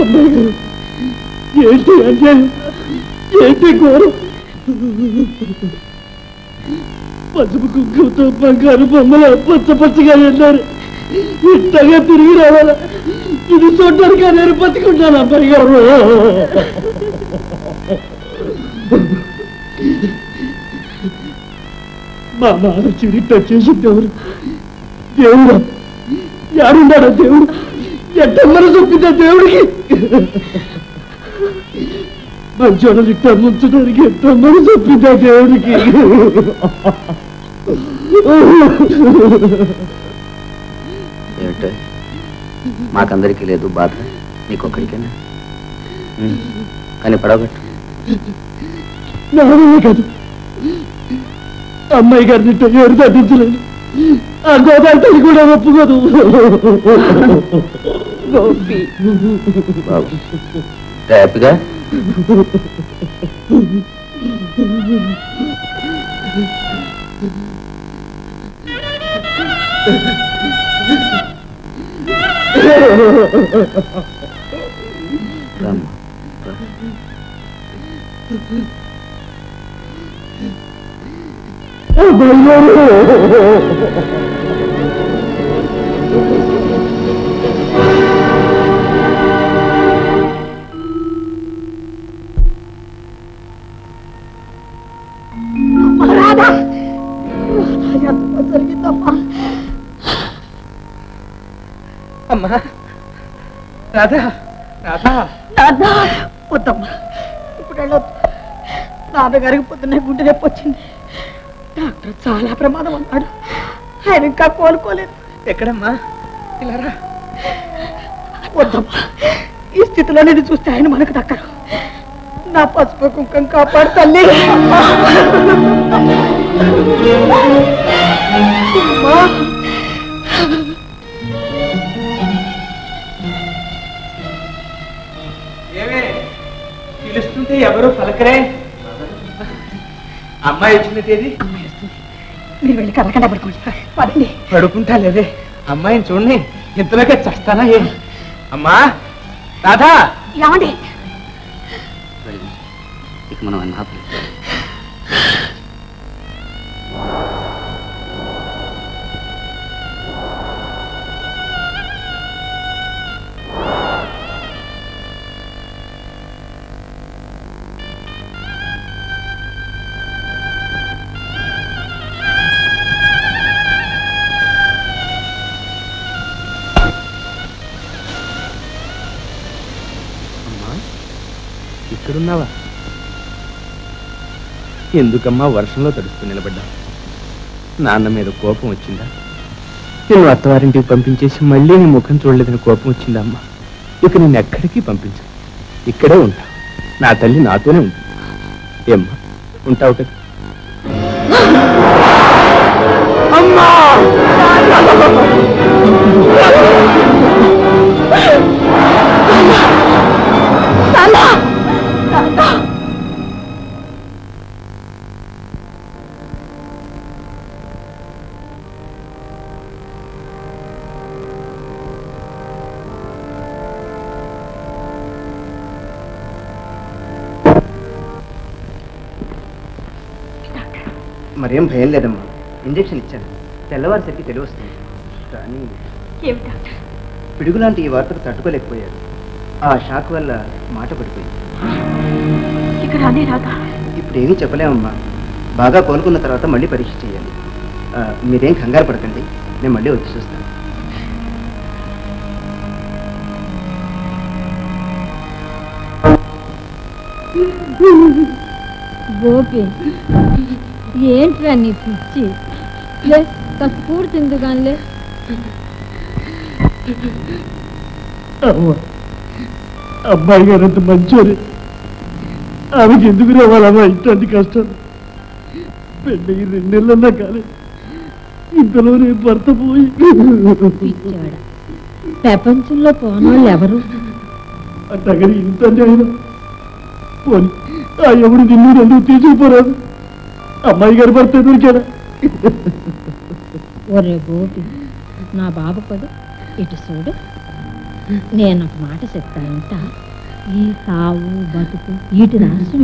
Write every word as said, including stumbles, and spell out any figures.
అమ్మాయి గారు ఏంటి అన్యాయం, ఏంటి ఘోరం? పసుపు కుంకుమతో బంగారు బొమ్మల పచ్చ పచ్చగా వెళ్ళారు, ఇంతగా తిరిగి రావాలా? ఇది చూడడానికి నేను బతికుంటాను అమ్మాయి గారు. మా నాన్న చిరిట చేసిందెవరు? దేవుడా, యాడున్నాడా దేవుడు? ఎట్టమ్మను చొప్పిందా దేవుడికి? మంచోడలు ఇట్ట ముంచడానికి ఎట్టమ్మను చొప్పిందా దేవుడికి? ఏమిటో మాకందరికీ లేదు బాధ, నీకొక్కడికేనా? కానీ పడవగట్టు. నావే కాదు, అమ్మాయి గారిని ఎవరు తగ్గించలేదు. ఆ గోదావరి కూడా ఒప్పుకోదు. హ్యాపీగా రామ్మా. జరిగిందమ్మా. అమ్మా రాధా, రాధా, నాన్న వద్దమ్మా, ఇప్పుడు వెళ్ళొద్దు. నాన్నగారికి పొద్దున్నే గుండె నొప్పి వచ్చింది. డాక్టర్ చాలా ప్రమాదం అన్నాడు. ఆయన ఇంకా కోలుకోలేదు. ఎక్కడమ్మా? ఇలా రా. వద్దమ్మా, ఈ స్థితిలో నేను చూస్తే ఆయన మనకు దక్కరు. నా పసుపు కుంకం కాపాడు తల్లి. ఏమే పిలుస్తుంటే ఎవరు పలకరే? అమ్మాయి వచ్చిన తేదీ మీరు వెళ్ళి కర్రకండ పడుకోండి. పదండి. పడుకుంటా లేదే, అమ్మాయిని చూడండి, ఇంతలోకే చస్తానా ఏ? అమ్మా రాధా, ఏమండి? ఇక మనం అన్నా ఇక్కడున్నావా? ఎందుకమ్మా వర్షంలో తడుస్తూ నిలబడ్డా? నాన్న మీద కోపం వచ్చిందా? నిన్ను అత్తవారింటికి పంపించేసి మళ్ళీ నీ ముఖం చూడలేదని కోపం వచ్చిందా అమ్మా? ఇక నేను ఎక్కడికి పంపించు, ఇక్కడే ఉంటా. నా తల్లి నాతోనే ఉంటుంది. ఏమ్మా ఉంటావు కదా? అమ్మా మరేం భయం లేదమ్మా, ఇంజెక్షన్ ఇచ్చాను, తెల్లవారిసరికి తెలివి వస్తుంది. కానీ పిడుగులాంటి ఈ వార్తకు తట్టుకోలేకపోయారు. ఆ షాక్ వల్ల మాట పడిపోయింది. ఇప్పుడు ఏమీ చెప్పలేమమ్మా, బాగా కోలుకున్న తర్వాత మళ్ళీ పరీక్ష చేయాలి. మీరేం కంగారు పడకండి, నేను మళ్ళీ వచ్చి చూస్తాను. గోపి ఏంట్రా నీ పిచ్చి? కస్పూర్ తిందుగానిలే. అబ్బాయి గారు అంత మంచోరు, ఆమెకి ఎందుకు రావాలమ్మా ఇట్లాంటి కష్టాలు? పెళ్ళి రెండు నెలలన్నా కాలేదు, ఇంతలోనే భర్త పోయి. ప్రపంచంలో పోనోళ్ళు ఎవరు? అట్టగని ఇంత ఆయన పోని ఆ ఎవడు నిన్ను రెండు తీసుకుపోరాదు. అమ్మాయి గారి భర్త దొరికాడా? ఒరే గోపి, నా బాబు కదా, ఇటు చూడు. నేను ఒక మాట చెప్తానంట. ఈ సావు బతుకు వీటి రహస్యం